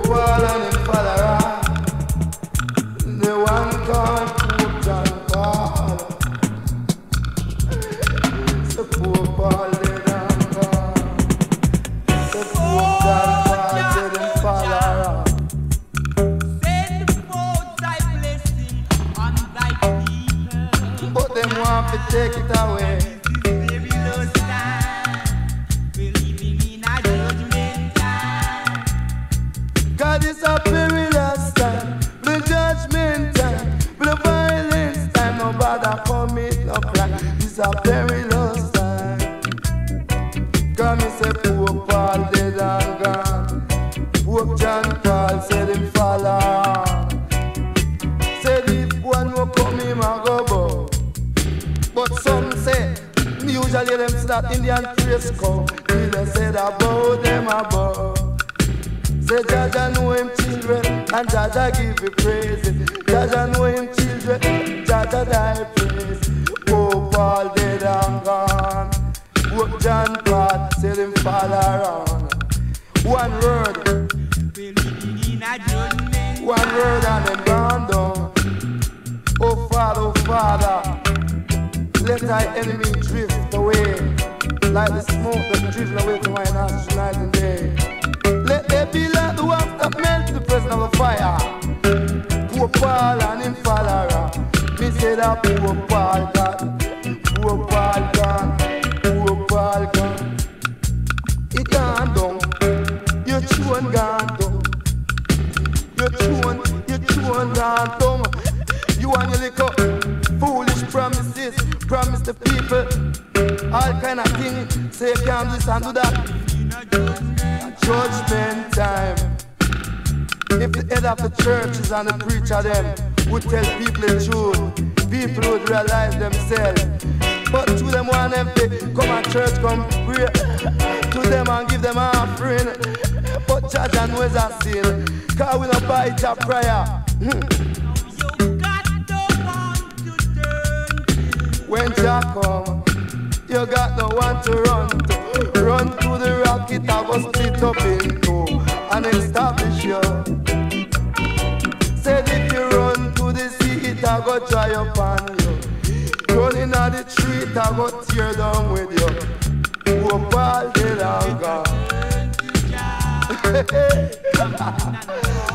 Paul and him follower, the one called Pope John Paul. So Pope Paul did and gone. So Pope John Paul said him follower. Send forth thy blessing on thy people. But them want to take it away. Perilous time, we're living in a judgment time. God is a perilous time, the judgment time, the violence time. No bother commit no crime. It's a perilous time. Come and say Pope Paul dead and gone. Pope John Paul said him follow. Said if one will come him a go bow. But some say, usually them say that Indian praise come. They say that bow them a bow. Say Jaja know him children and Jaja give you praise. Jaja know him children, Jaja die praise. Pope Paul dead and gone. Pope John Paul said him fall around. One word, We're living in a judgment. one word and them gone down. Oh Father, let thy enemy drift away like the smoke that's driven away from my nostrils night and day. Let there be like the wax that melts the presence of a fire. Pope Paul and him follower. Me say that Pope Paul gone, Pope Paul gone, Pope Paul gone. He gone down, your throne gone down. Your throne gone down. You and your little foolish promises, promise the people all kind of things. Say you can't do this and do that. Judgment time. If the head of the churches and the preacher them would tell people the truth, people would realize themselves. But to them want them to come at church, come pray to them and give them offering. But judge and knows a sin, cause we don't buy it a prayer. When Jah come, you got no one to run to. Run to the rock, it a go split up in two and establish you. Said if you run to the sea, it a go dry up on you. Running on the tree, it a go tear down with you. Pope Paul dead and gone.